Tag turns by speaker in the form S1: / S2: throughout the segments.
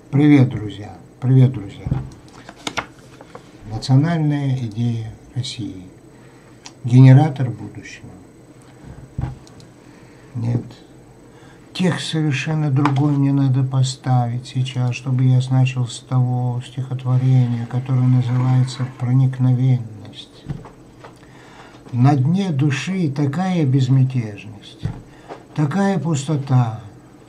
S1: Привет, друзья! Привет, друзья! Национальная идея России. Генератор будущего. Нет. Текст совершенно другой мне надо поставить сейчас, чтобы я начал с того стихотворения, которое называется «Проникновенность». На дне души такая безмятежность, такая пустота,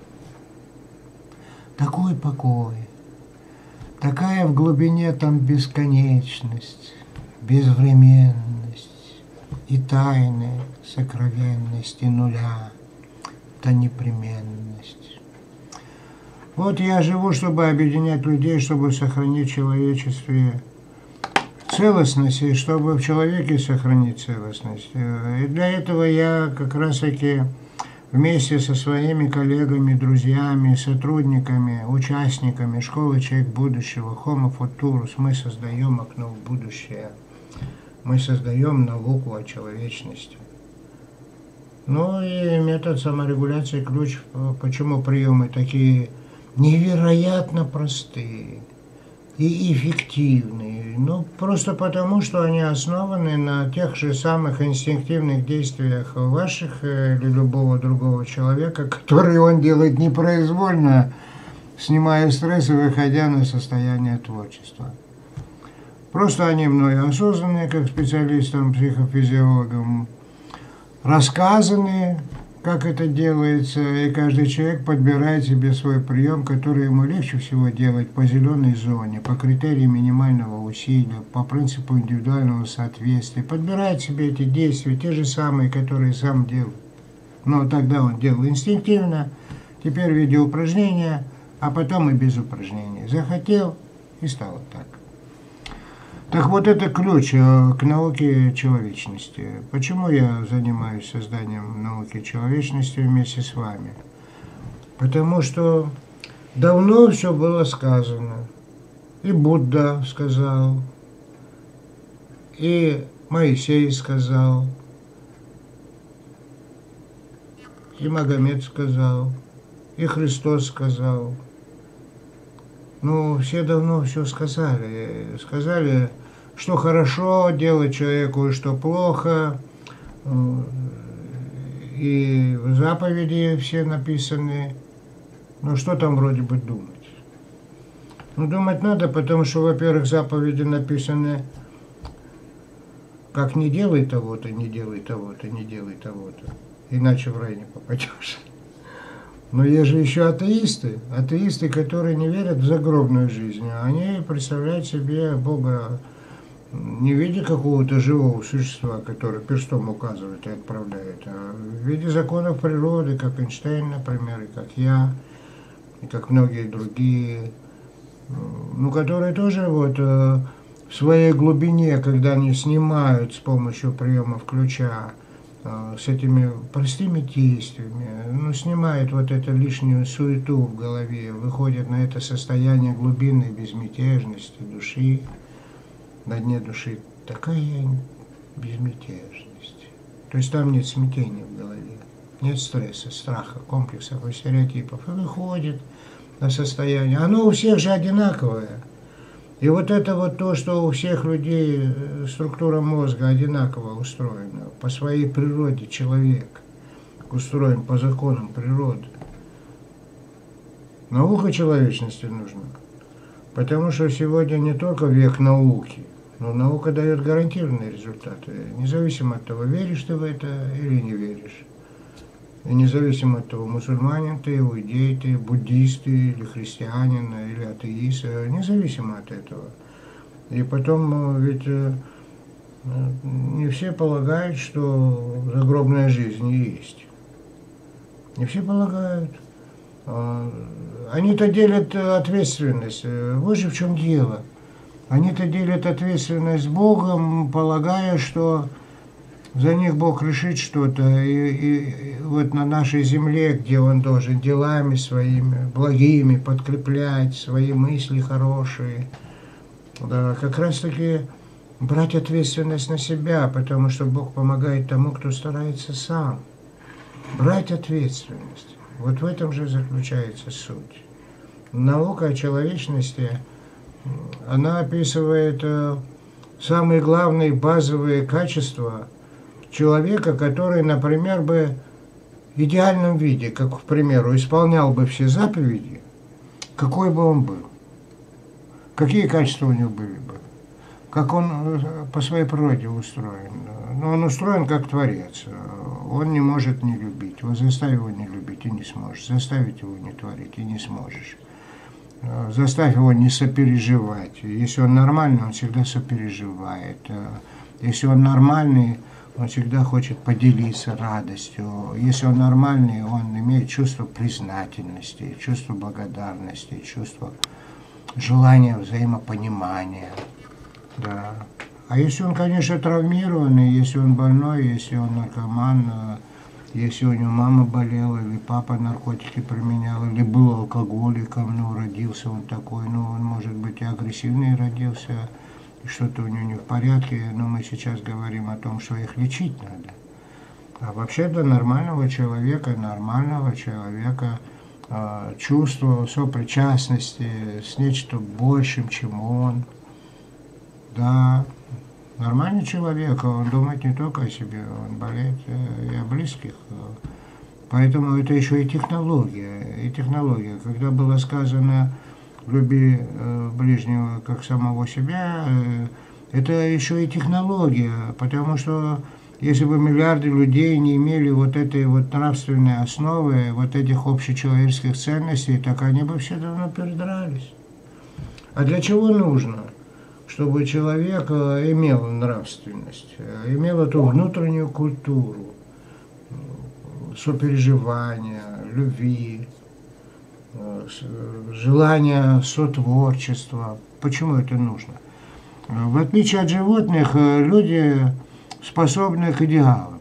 S1: такой покой, такая в глубине там бесконечность, безвременность и тайны сокровенности нуля, та непременность. Вот я живу, чтобы объединять людей, чтобы сохранить в человечестве целостность, и чтобы в человеке сохранить целостность. И для этого я как раз-таки вместе со своими коллегами, друзьями, сотрудниками, участниками школы «Человек будущего», Homo Futurus, мы создаем окно в будущее. Мы создаем науку о человечности. Ну и метод саморегуляции ключ, почему приемы такие невероятно простые и эффективные. Ну, просто потому, что они основаны на тех же самых инстинктивных действиях ваших или любого другого человека, которые он делает непроизвольно, снимая стресс и выходя на состояние творчества. Просто они мною осознанные, как специалистам, психофизиологам, рассказаны, как это делается, и каждый человек подбирает себе свой прием, который ему легче всего делать по зеленой зоне, по критерию минимального усилия, по принципу индивидуального соответствия. Подбирает себе эти действия, те же самые, которые сам делал. Но тогда он делал инстинктивно, теперь в виде упражнения, а потом и без упражнения. Захотел, и стало так. Так вот, это ключ к науке человечности. Почему я занимаюсь созданием науки человечности вместе с вами? Потому что давно все было сказано. И Будда сказал, и Моисей сказал, и Магомед сказал, и Христос сказал. Ну, все давно все сказали. Сказали, что хорошо делать человеку и что плохо. И в заповеди все написаны. Ну, что там вроде бы думать? Ну, думать надо, потому что, во-первых, заповеди написаны, как не делай того-то, не делай того-то, не делай того-то. Иначе в рай не попадешь. Но есть же еще атеисты, которые не верят в загробную жизнь. Они представляют себе Бога не в виде какого-то живого существа, которое перстом указывает и отправляет, а в виде законов природы, как Эйнштейн, например, и как я, и как многие другие, ну, которые тоже вот в своей глубине, когда они снимают с помощью приемов ключа, с этими простыми действиями, ну, снимает вот эту лишнюю суету в голове, выходит на это состояние глубинной безмятежности души, на дне души такая безмятежность. То есть там нет смятения в голове, нет стресса, страха, комплексов и стереотипов. И выходит на состояние. Оно у всех же одинаковое. И вот это вот то, что у всех людей структура мозга одинаково устроена. По своей природе человек устроен по законам природы. Наука человечности нужна. Потому что сегодня не только век науки, но наука дает гарантированные результаты. Независимо от того, веришь ты в это или не веришь. И независимо от того, мусульманин ты, иудей ты, буддист ты, или христианин, или атеист, независимо от этого. И потом ведь не все полагают, что загробная жизнь есть. Не все полагают. Они-то делят ответственность. Вот же в чем дело. Они-то делят ответственность с Богом, полагая, что за них Бог решит что-то, и вот на нашей земле, где Он должен делами своими, благими, подкреплять свои мысли хорошие, да, как раз-таки брать ответственность на себя, потому что Бог помогает тому, кто старается сам. Брать ответственность. Вот в этом же заключается суть. наука о человечности, она описывает самые главные базовые качества человека, который, например, бы в идеальном виде, как, к примеру, исполнял бы все заповеди, какой бы он был, какие качества у него были бы, как он по своей природе устроен. Но он устроен как творец. Он не может не любить. Вот заставь его не любить и не сможешь. Заставить его не творить и не сможешь. Заставь его не сопереживать. Если он нормальный, он всегда сопереживает. Если он нормальный, он всегда хочет поделиться радостью. Если он нормальный, он имеет чувство признательности, чувство благодарности, чувство желания взаимопонимания. Да. А если он, конечно, травмированный, если он больной, если он наркоман, если у него мама болела, или папа наркотики применял, или был алкоголиком, ну, родился он такой, ну, он, может быть, и агрессивный родился, и что-то у него не в порядке, но мы сейчас говорим о том, что их лечить надо. А вообще для нормального человека чувство сопричастности с нечто большим, чем он. Да, нормальный человек, он думает не только о себе, он болеет и о близких. Поэтому это еще и технология. Когда было сказано «люби ближнего как самого себя», это еще и технология, потому что если бы миллиарды людей не имели вот этой вот нравственной основы, вот этих общечеловеческих ценностей, так они бы все давно передрались. А для чего нужно? Чтобы человек имел нравственность, имел эту внутреннюю культуру, сопереживания, любви, желания сотворчества. Почему это нужно? В отличие от животных, люди способны к идеалам,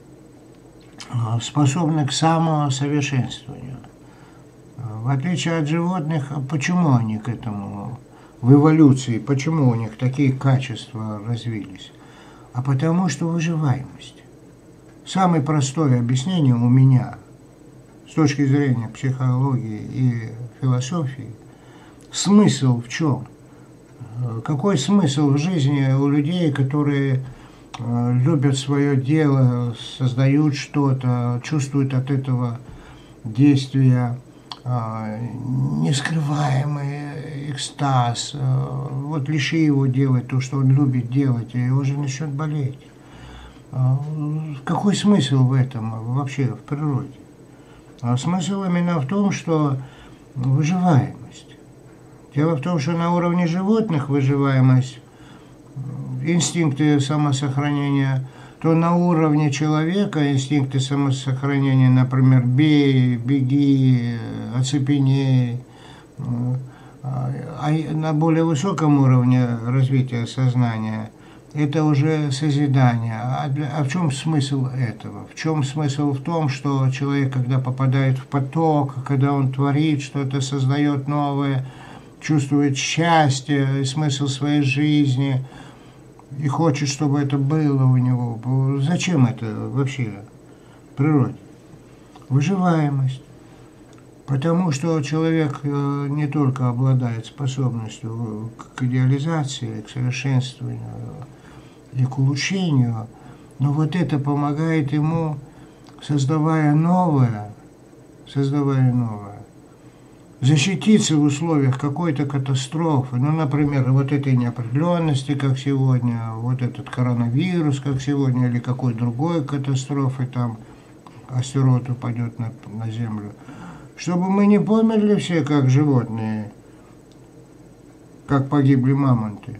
S1: способны к самосовершенствованию. В отличие от животных, почему они к этому в эволюции, почему у них такие качества развились? А потому что выживаемость. Самое простое объяснение у меня, с точки зрения психологии и философии, смысл в чем? Какой смысл в жизни у людей, которые любят свое дело, создают что-то, чувствуют от этого действия нескрываемый экстаз, вот лиши его делать то, что он любит делать, и он же начнет болеть. Какой смысл в этом вообще в природе? Смысл именно в том, что выживаемость. Дело в том, что на уровне животных выживаемость, инстинкты самосохранения, то на уровне человека инстинкты самосохранения, например, бей, беги, оцепеней, а на более высоком уровне развития сознания это уже созидание. А в чем смысл этого? В чем смысл в том, что человек, когда попадает в поток, когда он творит что-то, создает новое, чувствует счастье и смысл своей жизни, и хочет, чтобы это было у него. Зачем это вообще в природе? Выживаемость. Потому что человек не только обладает способностью к идеализации, к совершенствованию и к улучшению, но вот это помогает ему, создавая новое, защититься в условиях какой-то катастрофы, ну, например, вот этой неопределенности, как сегодня, вот этот коронавирус, как сегодня, или какой другой катастрофы, там астероид упадет на Землю, чтобы мы не померли все, как животные, как погибли мамонты.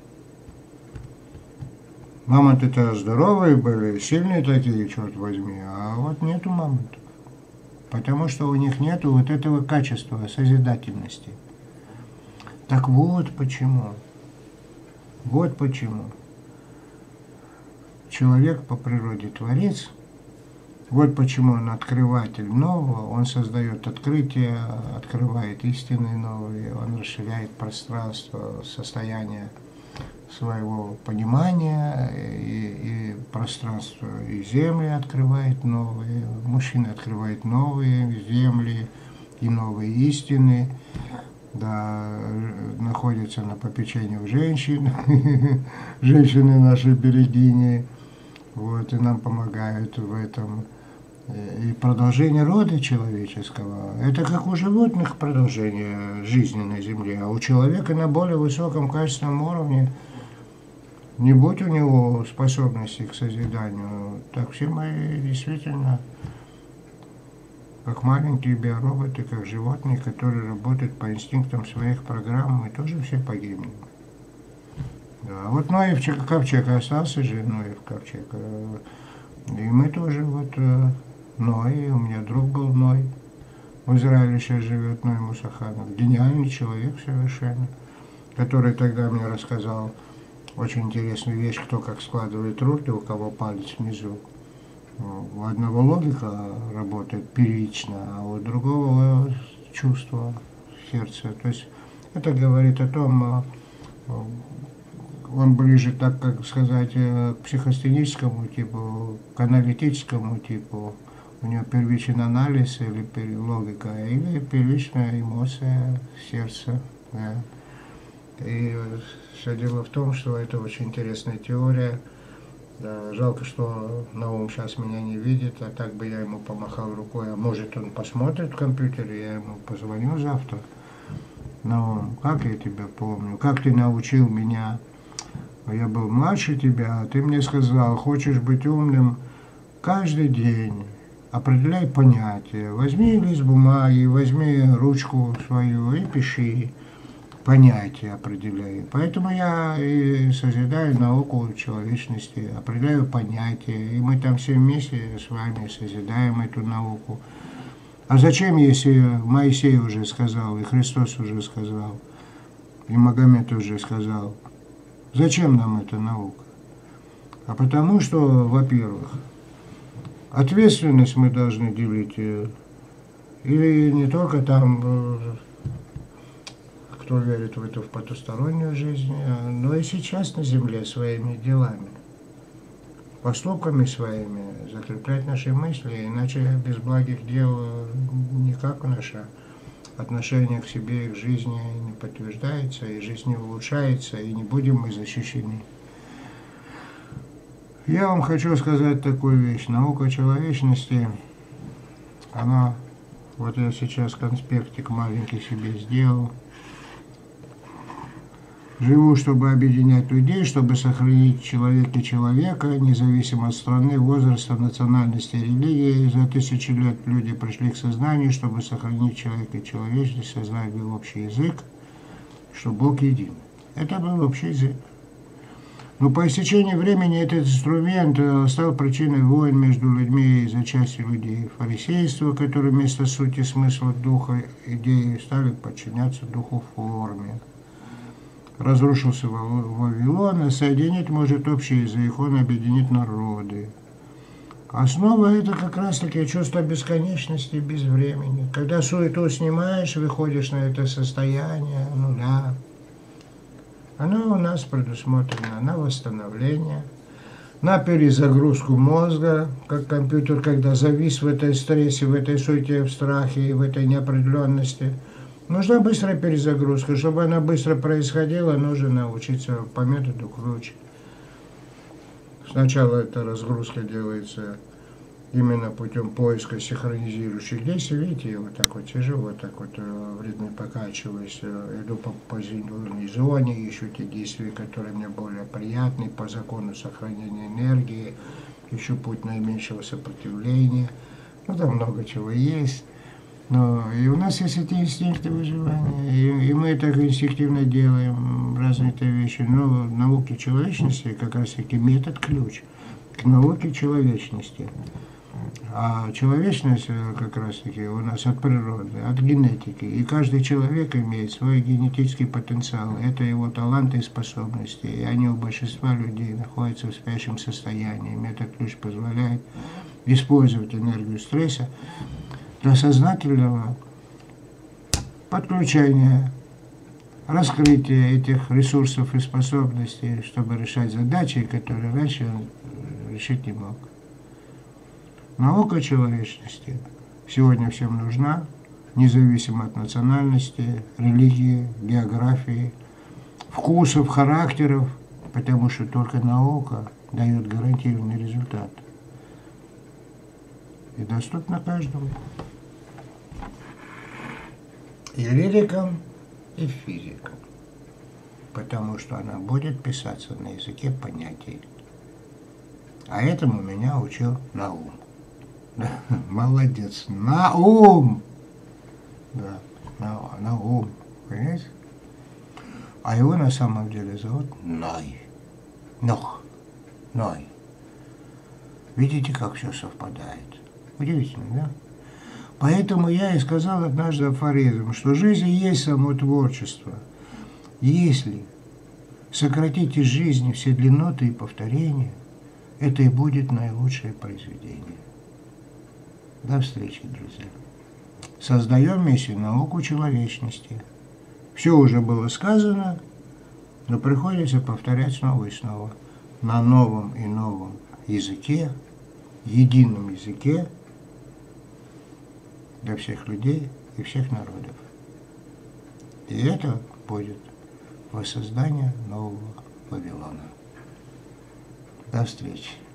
S1: Мамонты-то здоровые были, сильные такие, черт возьми, а вот нету мамонтов. Потому что у них нет вот этого качества созидательности. Так вот почему. Вот почему. Человек по природе творец. Вот почему он открыватель нового. Он создает открытия, открывает истины новые. Он расширяет пространство, состояние своего понимания и пространство, и земли открывает новые, мужчина открывает новые земли и новые истины. да, находится на попечении у женщин, женщины наши берегини, вот, и нам помогают в этом. И продолжение рода человеческого, это как у животных продолжение жизни на Земле, а у человека на более высоком качественном уровне, не будь у него способности к созиданию, так все мы действительно как маленькие биороботы, как животные, которые работают по инстинктам своих программ, мы тоже все погибнем. Да, вот Ноев ковчег остался же, Ноев ковчег, и мы тоже вот Ной, у меня друг был Ной, в Израиле сейчас живет Ной Мусаханов, гениальный человек совершенно, который тогда мне рассказал очень интересную вещь, кто как складывает руки, у кого палец внизу. У одного логика работает первично, а у другого чувство сердца. То есть это говорит о том, он ближе, так как сказать, к психостеническому типу, к аналитическому типу. У него первичен анализ или логика, или первичная эмоция сердца. Да. И все дело в том, что это очень интересная теория. Да, жалко, что Наум сейчас меня не видит, а так бы я ему помахал рукой. А может, он посмотрит в компьютере, я ему позвоню завтра. Наум, как я тебя помню, как ты научил меня? Я был младше тебя, а ты мне сказал, хочешь быть умным каждый день. Определяй понятия. Возьми лист бумаги, возьми ручку свою и пиши. Понятия определяю. Поэтому я и созидаю науку человечности, определяю понятия, и мы там все вместе с вами созидаем эту науку. А зачем, если Моисей уже сказал, и Христос уже сказал, и Магомед уже сказал, зачем нам эта наука? А потому что, во-первых, ответственность мы должны делить, или не только там, кто верит в эту в потустороннюю жизнь, но и сейчас на земле своими делами, поступками своими закреплять наши мысли, иначе без благих дел никак наше отношение к себе и к жизни не подтверждается, и жизнь не улучшается, и не будем мы защищены. Я вам хочу сказать такую вещь. Наука человечности, она, вот я сейчас конспектик маленький себе сделал. Живу, чтобы объединять людей, чтобы сохранить человека, независимо от страны, возраста, национальности, религии. За тысячи лет люди пришли к сознанию, чтобы сохранить человека и человечность, создать был общий язык, что Бог един. Это был общий язык. Но по истечении времени этот инструмент стал причиной войн между людьми из-за части людей. Фарисейство, которое вместо сути, смысла, духа, идеи стали подчиняться духу форме. Разрушился Вавилон, а соединить может общий язык, он объединит народы. Основа это как раз таки чувство бесконечности без времени. Когда суету снимаешь, выходишь на это состояние нуля. Оно у нас предусмотрено на восстановление, на перезагрузку мозга, как компьютер, когда завис в этой стрессе, в этой суете, в страхе и в этой неопределенности. Нужна быстрая перезагрузка. Чтобы она быстро происходила, нужно научиться по методу ключ. Сначала эта разгрузка делается именно путем поиска синхронизирующих действий. Видите, я вот так вот сижу, вот так вот в ритме покачиваюсь, иду по позитивной зоне, ищу те действия, которые мне более приятны, по закону сохранения энергии, ищу путь наименьшего сопротивления. Ну, там много чего есть. Но и у нас есть эти инстинкты выживания, и мы так инстинктивно делаем разные вещи. Но науки человечности как раз таки метод-ключ к науке человечности. А человечность как раз таки у нас от природы, от генетики. И каждый человек имеет свой генетический потенциал. Это его таланты и способности. И они у большинства людей находятся в спящем состоянии. Метод-ключ позволяет использовать энергию стресса для сознательного подключения, раскрытия этих ресурсов и способностей, чтобы решать задачи, которые раньше он решить не мог. Наука человечности сегодня всем нужна, независимо от национальности, религии, географии, вкусов, характеров, потому что только наука дает гарантированный результат. И доступна каждому. И лирикам, и физикам. Потому что она будет писаться на языке понятий. А этому меня учил Наум. Молодец. Наум! Да, Наум. Понимаете? А его на самом деле зовут Ной. Ной. Видите, как все совпадает? Удивительно, да? Поэтому я и сказал однажды афоризм, что жизнь и есть само творчество. Если сократить из жизни все длинноты и повторения, это и будет наилучшее произведение. До встречи, друзья. Создаем миссию науку человечности. Все уже было сказано, но приходится повторять снова и снова. На новом и новом языке, едином языке для всех людей и всех народов. И это будет воссоздание нового Вавилона. До встречи.